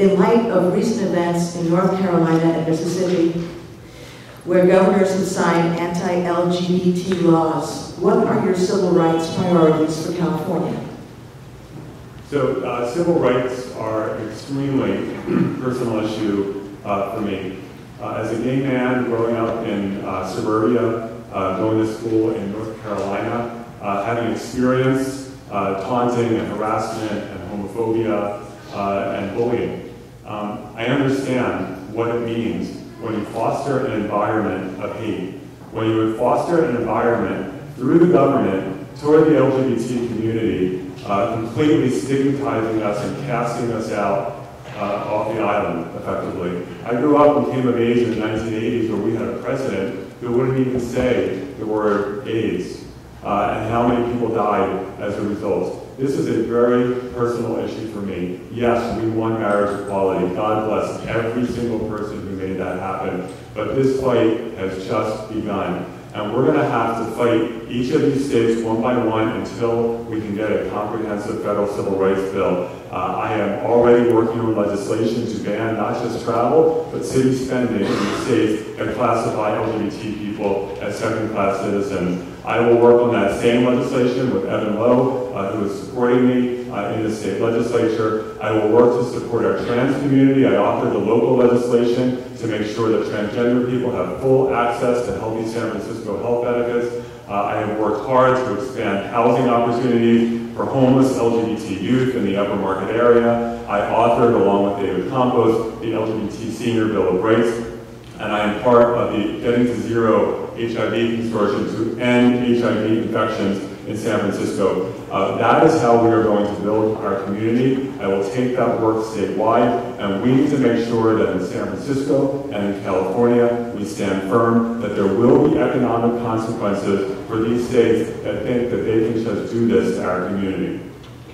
In light of recent events in North Carolina and Mississippi, where governors have signed anti-LGBT laws, what are your civil rights priorities for California? So civil rights are an extremely personal issue for me. As a gay man growing up in suburbia, going to school in North Carolina, having experienced taunting and harassment and homophobia and bullying, I understand what it means when you foster an environment of hate, when you would foster an environment through the government toward the LGBT community, completely stigmatizing us and casting us out off the island, effectively. I grew up and came of age in the 1980s where we had a president who wouldn't even say the word AIDS, and how many people died as a result. This is a very personal issue for me. Yes, we want marriage equality. God bless every single person who made that happen. But this fight has just begun. And we're going to have to fight each of these states one by one until we can get a comprehensive federal civil rights bill. I am already working on legislation to ban not just travel, but city spending in the states that classify LGBT people as second-class citizens. I will work on that same legislation with Evan Lowe, who is supporting me in the state legislature. I will work to support our trans community. I authored the local legislation to make sure that transgender people have full access to healthy San Francisco health benefits. I have worked hard to expand housing opportunities for homeless LGBT youth in the upper market area. I authored, along with David Campos, the LGBT Senior Bill of Rights, and I am part of the Getting to Zero HIV Consortium to end HIV infections in San Francisco. That is how we are going to build our community. I will take that work statewide, and we need to make sure that in San Francisco and in California, we stand firm that there will be economic consequences for these states that think that they can just do this to our community.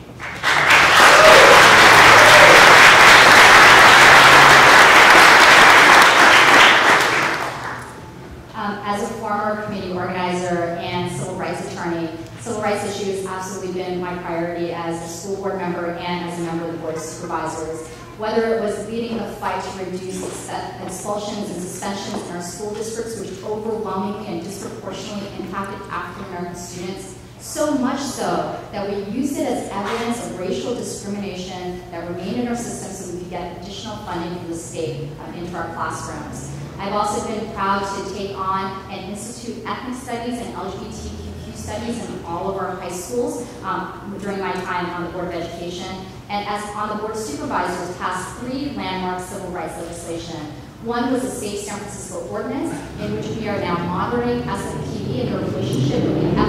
As a former community organizer and civil rights attorney, civil rights issues have absolutely been my priority as a school board member and as a member of the Board of Supervisors. Whether it was leading the fight to reduce expulsions and suspensions in our school districts, which overwhelmingly and disproportionately impacted African American students, so much so that we used it as evidence of racial discrimination that remained in our system so we could get additional funding from the state into our classrooms. I've also been proud to take on and institute ethnic studies and LGBTQ studies in all of our high schools during my time on the Board of Education. And as on the Board of Supervisors, passed 3 landmark civil rights legislation. One was the Safe San Francisco Ordinance, in which we are now monitoring SFPD and their relationship with the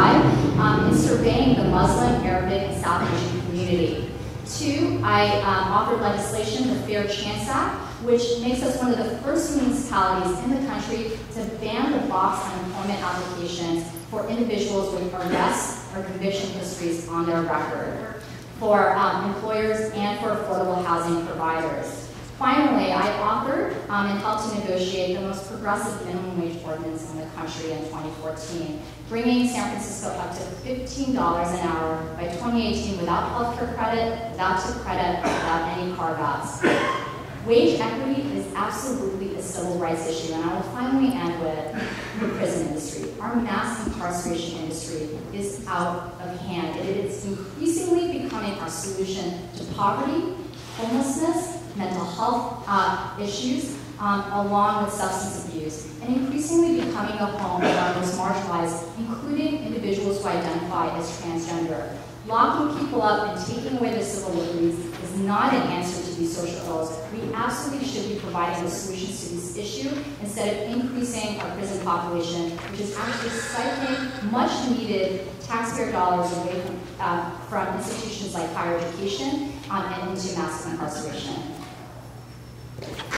FBI in surveying the Muslim, Arabic, and South Asian community. 2, I authored legislation, the Fair Chance Act, which makes us one of the first municipalities in the country to ban the box on employment applications for individuals with arrests or conviction histories on their record, for employers and for affordable housing providers. Finally, I authored and helped to negotiate the most progressive minimum wage ordinance in the country in 2014, bringing San Francisco up to $15 an hour by 2018 without healthcare credit, without tip credit, without any carve-outs. Wage equity is absolutely a civil rights issue, and I will finally end with the prison industry. Our mass incarceration industry is out of hand. It is increasingly becoming our solution to poverty, homelessness, mental health issues, along with substance abuse, and increasingly becoming a home for our most marginalized, including individuals who identify as transgender. Locking people up and taking away their civil liberties is not an answer to these social ills. We absolutely should be providing the solutions to this issue instead of increasing our prison population, which is actually siphoning much needed taxpayer dollars away from institutions like higher education and into mass incarceration.